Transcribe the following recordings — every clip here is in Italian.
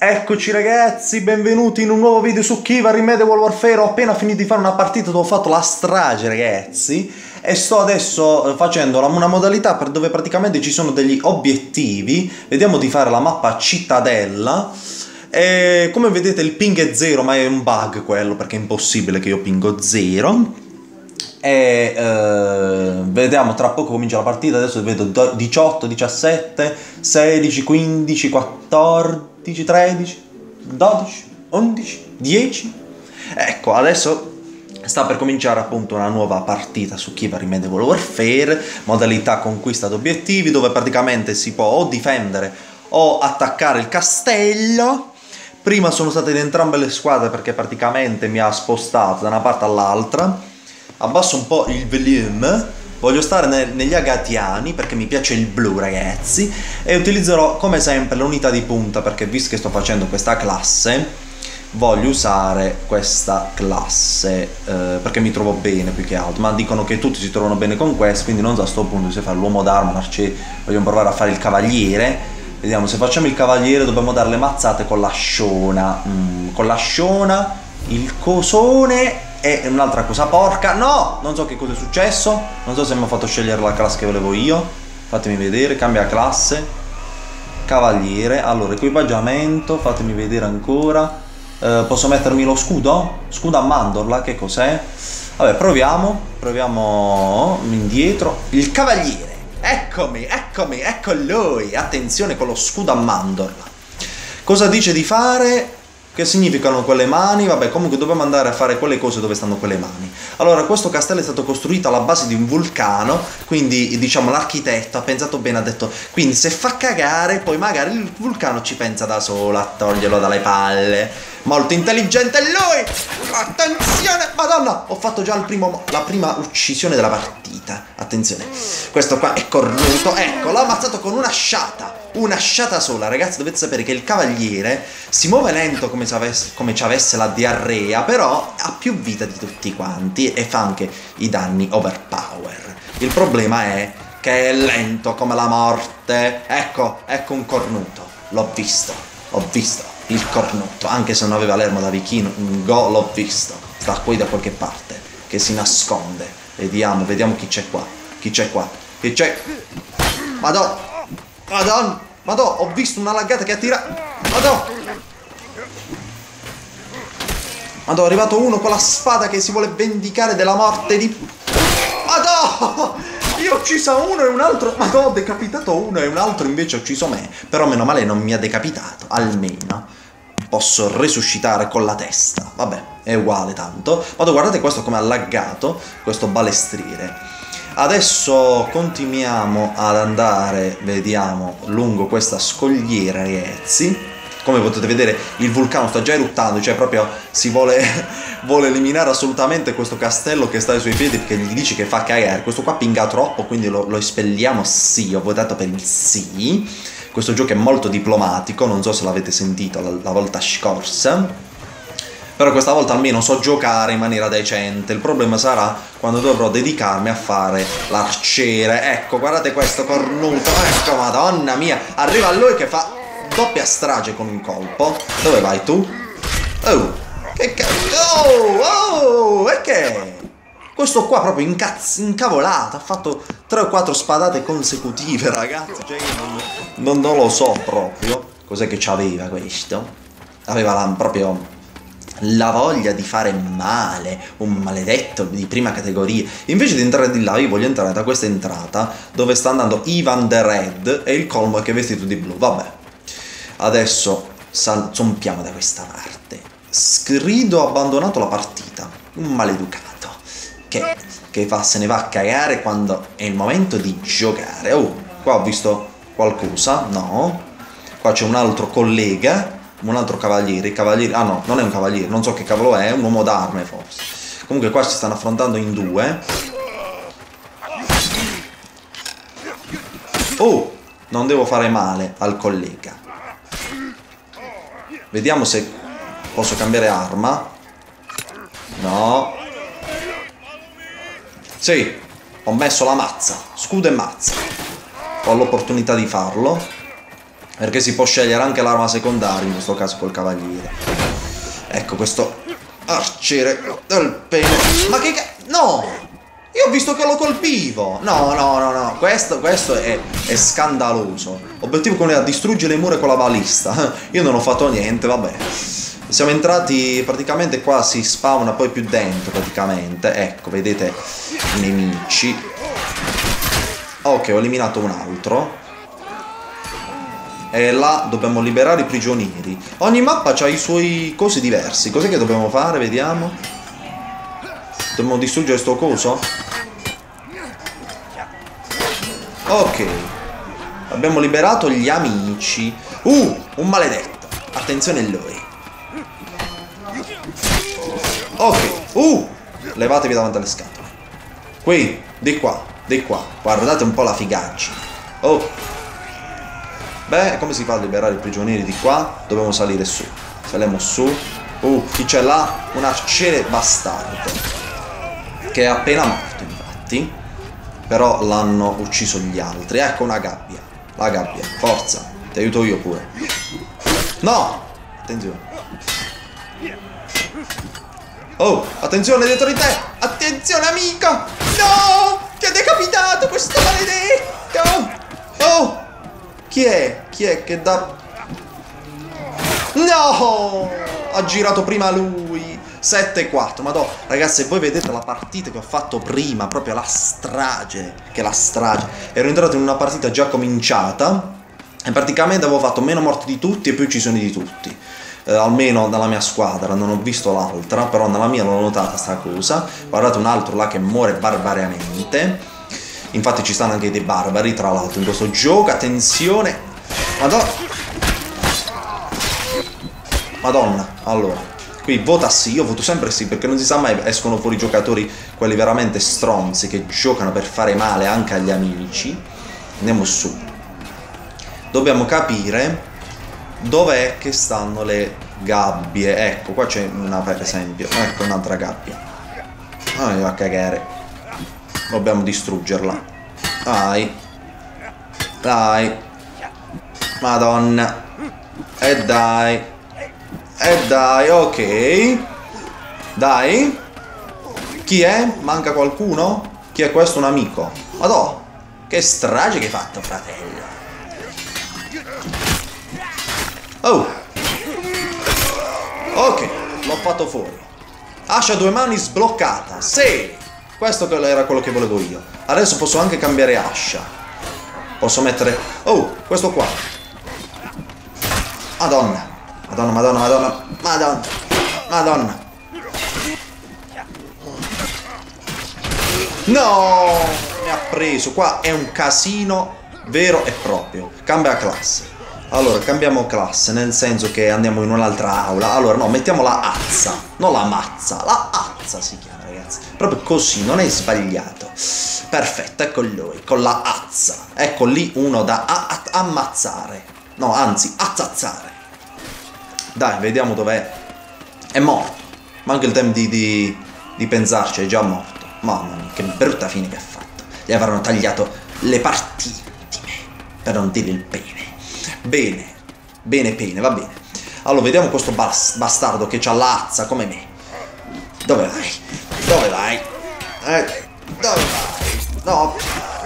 Eccoci ragazzi, benvenuti in un nuovo video su Kiva Medieval Warfare. Ho appena finito di fare una partita dove ho fatto la strage ragazzi e sto adesso facendo una modalità per dove praticamente ci sono degli obiettivi. Vediamo di fare la mappa cittadella e come vedete il ping è 0, ma è un bug quello perché è impossibile che io pingo 0. E vediamo, tra poco comincia la partita. Adesso vedo 18, 17, 16, 15, 14, 13, 12, 11, 10. Ecco, adesso sta per cominciare appunto una nuova partita su Kiva Medieval Warfare, modalità conquista d'obiettivi, dove praticamente si può o difendere o attaccare il castello. Prima sono state in entrambe le squadre perché praticamente mi ha spostato da una parte all'altra. Abbasso un po' il volume, voglio stare negli agatiani perché mi piace il blu ragazzi, e utilizzerò come sempre l'unità di punta perché visto che sto facendo questa classe voglio usare questa classe perché mi trovo bene più che altro, ma dicono che tutti si trovano bene con questo, quindi non so a sto punto se fare l'uomo d'arma, l'arciere, vogliamo provare a fare il cavaliere. Vediamo, se facciamo il cavaliere dobbiamo dare le mazzate con l'asciona, il cosone e un'altra cosa porca. No, non so che cosa è successo, non so se mi ha fatto scegliere la classe che volevo io. Fatemi vedere, cambia classe, cavaliere. Allora, equipaggiamento, fatemi vedere ancora. Posso mettermi lo scudo? Scudo a mandorla, che cos'è? Vabbè, proviamo indietro. Il cavaliere, eccomi, ecco lui. Attenzione con lo scudo a mandorla. Cosa dice di fare? Che significano quelle mani? Vabbè, comunque dobbiamo andare a fare quelle cose dove stanno quelle mani. Allora, questo castello è stato costruito alla base di un vulcano, quindi diciamo l'architetto ha pensato bene, ha detto quindi se fa cagare poi magari il vulcano ci pensa da solo a toglierlo dalle palle. Molto intelligente lui! Attenzione! Madonna! Ho fatto già la prima uccisione della partita. Attenzione, questo qua è cornuto. Ecco, l'ho ammazzato con una sciata sola. Ragazzi, dovete sapere che il cavaliere si muove lento come ci avesse la diarrea, però ha più vita di tutti quanti e fa anche i danni overpower. Il problema è che è lento come la morte. Ecco un cornuto. L'ho visto il cornuto, anche se non aveva l'ermo da vicino. L'ho visto. Sta qui da qualche parte che si nasconde. Vediamo chi c'è qua. Chi c'è? Madonna, ho visto una laggata che attira. Madonna, è arrivato uno con la spada che si vuole vendicare della morte di... Madonna, io ho ucciso uno e un altro. Madonna, ho decapitato uno e un altro invece ha ucciso me. Però meno male non mi ha decapitato. Almeno posso resuscitare con la testa. Vabbè, è uguale tanto. Madonna, guardate questo come ha laggato, questo balestriere. Adesso continuiamo ad andare, vediamo, lungo questa scogliera ragazzi. Come potete vedere il vulcano sta già eruttando, cioè proprio si vuole eliminare assolutamente questo castello che sta ai suoi piedi perché gli dice che fa cagare. Questo qua pinga troppo, quindi lo espelliamo. Sì, ho votato per il sì. Questo gioco è molto diplomatico, non so se l'avete sentito la volta scorsa. Però questa volta almeno so giocare in maniera decente. Il problema sarà quando dovrò dedicarmi a fare l'arciere. Ecco, guardate questo cornuto. Ecco, madonna mia. Arriva lui che fa doppia strage con un colpo. Dove vai tu? Oh, che cazzo. Oh, e che? Questo qua proprio incavolato. Ha fatto 3 o 4 spadate consecutive, ragazzi. Cioè, non lo so proprio. Cos'è che c'aveva questo? Aveva proprio la voglia di fare male, un maledetto di prima categoria. Invece di entrare di là io voglio entrare da questa entrata dove sta andando Ivan the Red e il colmo è che è vestito di blu. Vabbè, adesso zompiamo da questa parte. Scrido ha abbandonato la partita, un maleducato che se ne va a cagare quando è il momento di giocare. Oh, qua ho visto qualcosa. No, qua c'è un altro collega, un altro cavaliere. Ah no, non è un cavaliere, non so che cavolo è un uomo d'arme forse. Comunque qua si stanno affrontando in 2. Oh, non devo fare male al collega. Vediamo se posso cambiare arma. No. Sì, ho messo la mazza, scudo e mazza. Ho l'opportunità di farlo. Perché si può scegliere anche l'arma secondaria, in questo caso col cavaliere. Ecco questo arciere del pene. Ma che no! Io ho visto che lo colpivo. No. Questo è scandaloso. L'obiettivo con è distruggere le mura con la balista. Io non ho fatto niente, vabbè. Siamo entrati praticamente qua, si spawna poi più dentro praticamente. Ecco, vedete i nemici. Ok, ho eliminato un altro. E là dobbiamo liberare i prigionieri. Ogni mappa ha i suoi cosi diversi. Cos'è che dobbiamo fare? Vediamo. Dobbiamo distruggere sto coso? Ok. Abbiamo liberato gli amici. Un maledetto. Attenzione a lui. Ok. Levatevi davanti alle scatole. Qui, di qua. Guardate un po' la figaggine. Beh, come si fa a liberare i prigionieri di qua? Dobbiamo salire su. Saliamo su. Chi c'è là? Un arciere bastardo. Che è appena morto, infatti. Però l'hanno ucciso gli altri. Ecco una gabbia. La gabbia. Forza. Ti aiuto io pure. No! Attenzione. Attenzione dietro di te. Attenzione, amico. No! Ti ha decapitato questo maledetto. Chi è che dà... No! Ha girato prima lui. 7-4. Madò, ragazzi, voi vedete la partita che ho fatto prima, proprio la strage. Ero entrato in una partita già cominciata e praticamente avevo fatto meno morti di tutti e più uccisioni di tutti. Almeno nella mia squadra, non ho visto l'altra, però nella mia l'ho notata sta cosa. Guardate un altro là che muore barbariamente. Infatti ci stanno anche dei barbari, tra l'altro, in questo gioco. Attenzione. Madonna. Allora, qui vota sì, io voto sempre sì, perché non si sa mai, escono fuori giocatori, quelli veramente stronzi, che giocano per fare male anche agli amici. Andiamo su. Dobbiamo capire dov'è che stanno le gabbie. Ecco, qua c'è una, per esempio. Ecco un'altra gabbia. Mi va a cagare. Dobbiamo distruggerla. Dai. Madonna. E dai, ok. Dai. Chi è? Manca qualcuno? Chi è questo? Un amico. Madò, che strage che hai fatto, fratello. Ok, l'ho fatto fuori. Ascia a 2 mani sbloccata. Sì. Questo era quello che volevo io. Adesso posso anche cambiare ascia. Posso mettere... questo qua. Madonna. No! Mi ha preso. Qua è un casino vero e proprio. Cambia classe. Allora, cambiamo classe, nel senso che andiamo in un'altra aula. Allora, no, mettiamo la azza. Non la mazza. La azza si chiama, ragazzi. Proprio così, non è sbagliato. Perfetto, ecco lui, con la azza. Ecco lì uno da ammazzare. No, anzi, azzazzare. Dai, vediamo dov'è. È morto. Manca il tempo di pensarci, è già morto. Mamma mia, che brutta fine che ha fatto. Gli avranno tagliato le partite, per non dire il pene. Bene, va bene. Allora, vediamo questo bastardo che c'ha l'azza come me. Dove vai? Dove vai? No.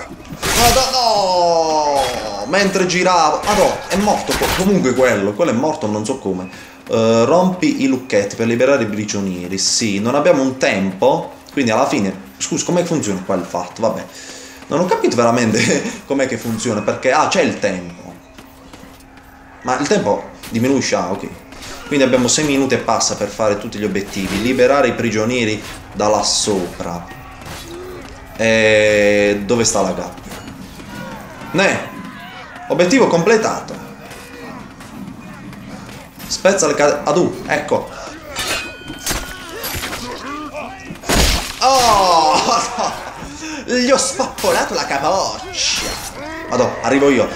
Mentre giravo. Madò, è morto. Comunque quello è morto, non so come. Rompi i lucchetti per liberare i prigionieri. Sì, non abbiamo un tempo. Quindi alla fine... Scusa, com'è che funziona qua il fatto? Vabbè. Non ho capito veramente com'è che funziona. Perché, c'è il tempo. Ma il tempo diminuisce, ok. Quindi abbiamo 6 minuti e passa per fare tutti gli obiettivi. Liberare i prigionieri da là sopra. E... dove sta la gabbia? Obiettivo completato. Spezza le cadute. Ecco. Gli ho spappolato la capoccia. Madonna, arrivo io.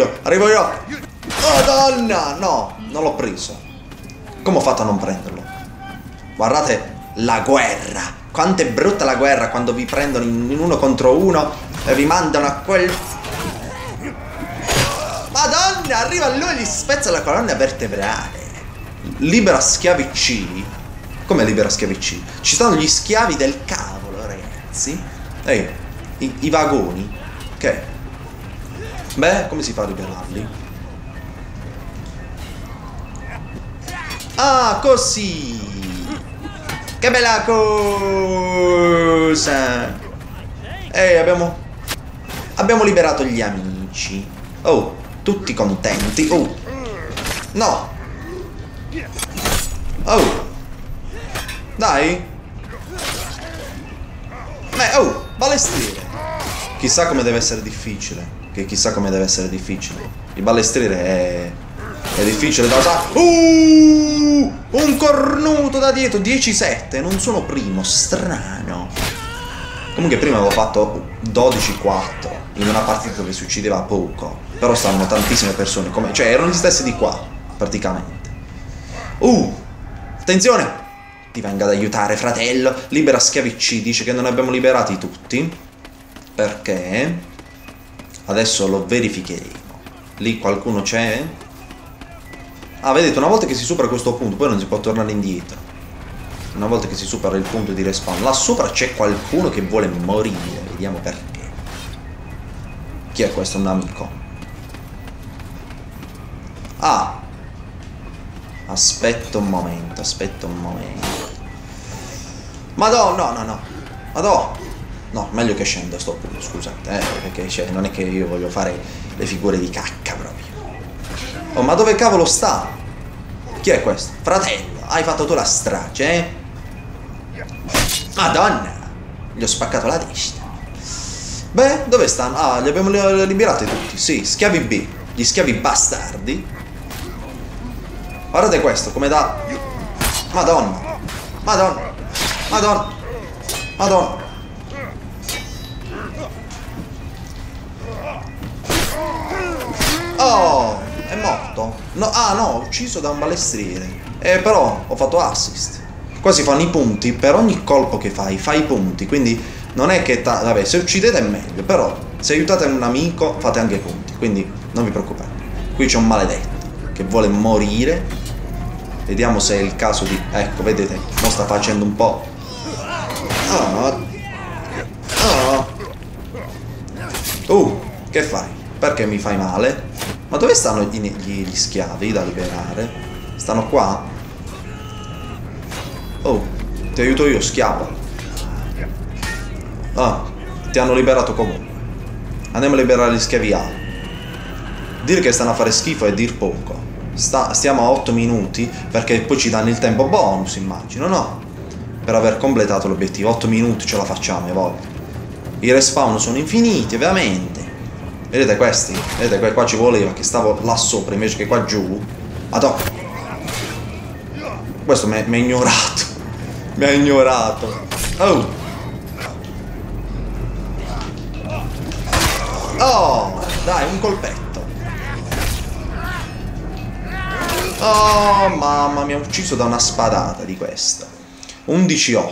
Madonna, no, non l'ho preso. Come ho fatto a non prenderlo? Guardate la guerra. Quanto è brutta la guerra quando vi prendono in 1 contro 1 e vi mandano a quel... Madonna! Madonna, arriva lui e gli spezza la colonna vertebrale. Libera schiavi C. Come libera schiavi C? Ci stanno gli schiavi del cavolo, ragazzi. Ehi, i vagoni. Ok. Beh, come si fa a liberarli? Ah, così. Che bella cosa. Ehi, abbiamo liberato gli amici. Oh, tutti contenti. Oh, no. Oh, dai. Oh, balestriere. Chissà come deve essere difficile. Chissà come deve essere difficile. Il balestriere è difficile da usare. Un cornuto da dietro. 10-7. Non sono primo. Strano. Comunque prima avevo fatto 12-4 in una partita dove si uccideva poco. Però stavano tantissime persone. Cioè erano gli stessi di qua. Praticamente. Attenzione. Ti venga ad aiutare, fratello. Libera schiavi C. Dice che non ne abbiamo liberati tutti. Perché? Adesso lo verificheremo. Lì qualcuno c'è? Ah, vedete, una volta che si supera questo punto, poi non si può tornare indietro. Una volta che si supera il punto di respawn. Là sopra c'è qualcuno che vuole morire. Vediamo perché. Chi è questo? Un amico. Ah. Aspetta un momento. Madonna, no. Madonna. No, meglio che scenda a sto punto, scusate, perché cioè, non è che io voglio fare le figure di cacca proprio. Oh, ma dove cavolo sta? Chi è questo? Fratello, hai fatto tu la strage, eh? Madonna! Gli ho spaccato la testa. Beh, dove stanno? Ah, li abbiamo liberati tutti, sì, schiavi B. Gli schiavi bastardi. Guardate questo, come da... Madonna! Oh, è morto? No, no, ucciso da un balestriere. Però ho fatto assist. Qua si fanno i punti, per ogni colpo che fai i punti, quindi non è che... Vabbè, se uccidete è meglio, però se aiutate un amico fate anche i punti, quindi non vi preoccupate. Qui c'è un maledetto che vuole morire. Vediamo se è il caso di... Ecco, vedete, mo sta facendo un po'... che fai? Perché mi fai male? Ma dove stanno gli schiavi da liberare? Stanno qua? Oh, ti aiuto io, schiavo. Ah, ti hanno liberato comunque. Andiamo a liberare gli schiavi A. Dire che stanno a fare schifo è dir poco. Stiamo a 8 minuti perché poi ci danno il tempo bonus, immagino, no? Per aver completato l'obiettivo. 8 minuti ce la facciamo, voglio. I respawn sono infiniti, ovviamente. Vedete questi? Vedete, qua ci voleva che stavo là sopra invece che qua giù. Madonna. Questo mi ha ignorato. Mi ha ignorato. Oh, dai, un colpetto. Oh, mamma, mi ha ucciso da una spadata di questa. 11-8.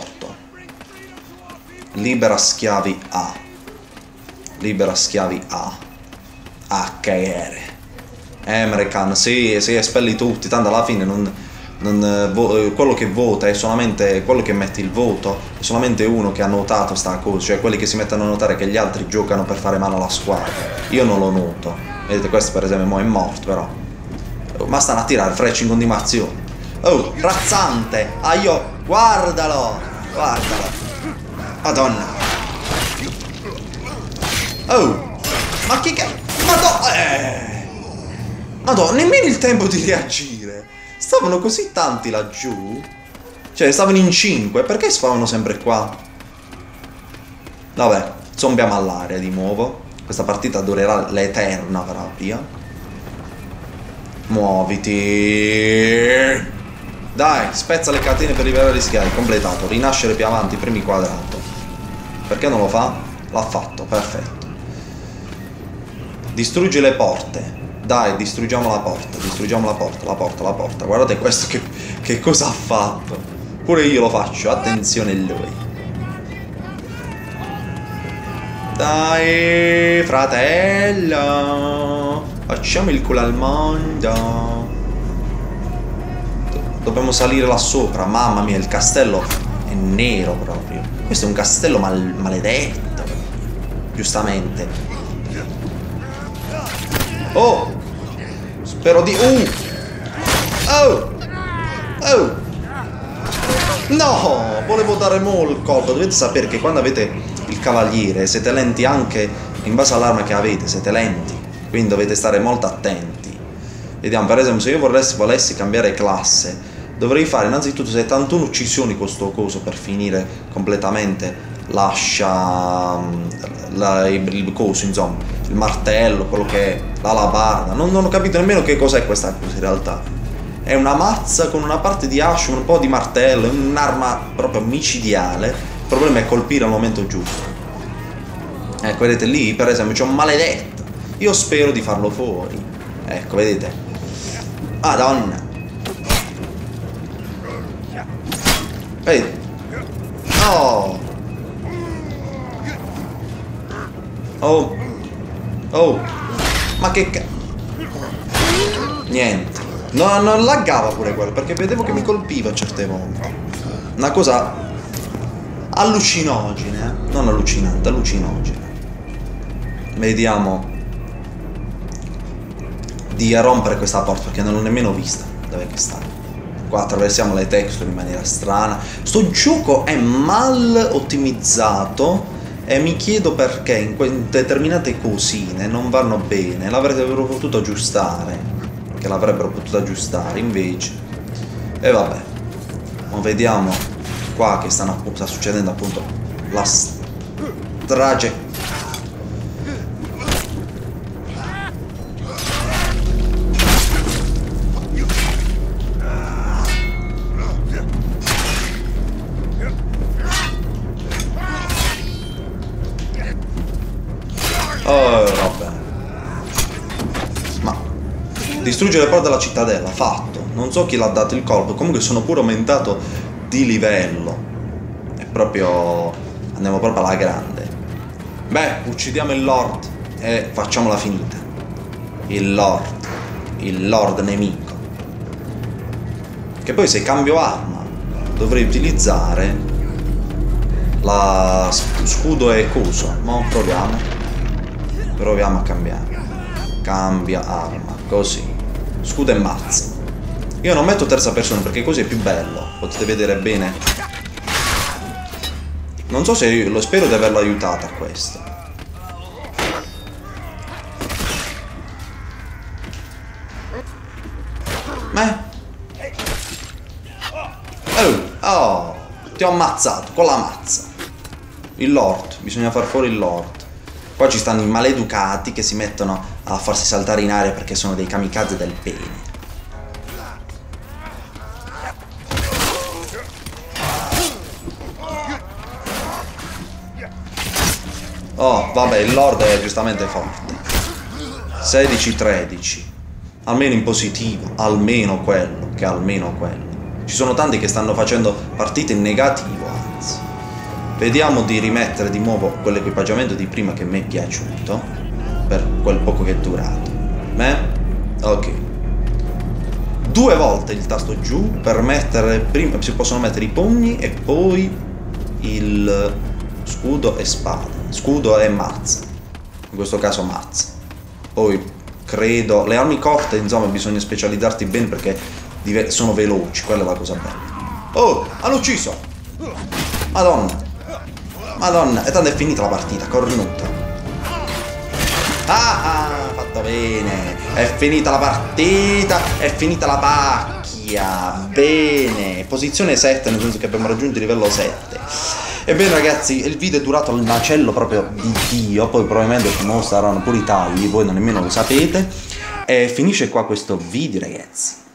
Libera schiavi A. Libera schiavi A. HR. American, sì, espelli tutti. Tanto alla fine quello che vota è solamente quello che mette il voto. È solamente uno che ha notato sta cosa. Cioè quelli che si mettono a notare che gli altri giocano per fare male alla squadra. Io non lo noto. Vedete, questo per esempio mo è morto però. Ma stanno a tirare frecce in continuazione. Oh, razzante. Ah, guardalo. Madonna. Oh, ma che Madonna, nemmeno il tempo di reagire. Stavano così tanti laggiù. Cioè, stavano in 5. Perché spavano sempre qua? Vabbè, zombiamo all'area di nuovo. Questa partita durerà l'eterna proprio. Muoviti. Dai, spezza le catene per liberare gli schiavi. Completato. Rinascere più avanti, premi quadrato. Perché non lo fa? L'ha fatto, perfetto. Distruggi le porte. Dai, distruggiamo la porta. La porta. Guardate questo che cosa ha fatto. Pure io lo faccio, attenzione a lui. Dai, fratello. Facciamo il culo al mondo. Dobbiamo salire là sopra. Mamma mia, il castello è nero proprio. Questo è un castello maledetto. Giustamente. Oh! Spero di... Oh! Oh! No! Volevo dare mo' il colpo. Dovete sapere che quando avete il cavaliere siete lenti anche in base all'arma che avete. Siete lenti. Quindi dovete stare molto attenti. Vediamo, per esempio, se io volessi cambiare classe, dovrei fare innanzitutto 71 uccisioni con sto coso per finire completamente il coso, insomma, il martello, quello che è l'alabarda. Non ho capito nemmeno che cos'è questa cosa in realtà. È una mazza con una parte di ascio, un po' di martello, è un'arma proprio micidiale. Il problema è colpire al momento giusto. Ecco, vedete lì, per esempio, c'è un maledetto. Io spero di farlo fuori. Ecco, vedete. Madonna. Vedete. Oh. Oh. Oh. Ma che niente. No, non laggava pure quello, perché vedevo che mi colpiva certe volte. Una cosa allucinogena, non allucinante, allucinogena. Vediamo di rompere questa porta, perché non l'ho nemmeno vista dove che sta. Qua attraversiamo le texture in maniera strana. Sto gioco è mal ottimizzato e mi chiedo perché in determinate cosine non vanno bene. L'avrebbero potuto aggiustare, che l'avrebbero potuto aggiustare invece. E vabbè, ma vediamo qua che sta succedendo appunto la strage. Oh, vabbè. Ma distruggere le porte della cittadella, fatto. Non so chi l'ha dato il colpo. Comunque sono pure aumentato di livello. È proprio... andiamo proprio alla grande. Beh, uccidiamo il Lord e facciamola finita. Il Lord nemico. Che poi se cambio arma dovrei utilizzare la scudo e coso. Ma proviamo. Proviamo a cambiare. Cambia arma. Così. Scudo e mazza. Io non metto terza persona perché così è più bello. Potete vedere bene. Non so se lo spero di averlo aiutato a questo. Oh, ti ho ammazzato con la mazza. Il Lord. Bisogna far fuori il Lord. Qua ci stanno i maleducati che si mettono a farsi saltare in aria perché sono dei kamikaze del bene. Oh, vabbè, il Lord è giustamente forte. 16-13. Almeno in positivo. Almeno quello, che almeno quello. Ci sono tanti che stanno facendo partite in negativo, anzi. Vediamo di rimettere di nuovo quell'equipaggiamento di prima che mi è piaciuto. Per quel poco che è durato. Ok. 2 volte il tasto giù per mettere... Prima si possono mettere i pugni e poi il scudo e spada. Scudo e mazza. In questo caso mazza. Poi credo... Le armi corte, insomma, bisogna specializzarti bene perché sono veloci. Quella è la cosa bella. Oh, hanno ucciso! Madonna. Madonna, e tanto è finita la partita, cornuta. Fatto bene. È finita la partita, è finita la pacchia. Bene. Posizione 7, nel senso che abbiamo raggiunto il livello 7. Ebbene ragazzi, il video è durato al macello proprio di Dio. Poi probabilmente non saranno pure i tagli, voi non nemmeno lo sapete. E finisce qua questo video ragazzi.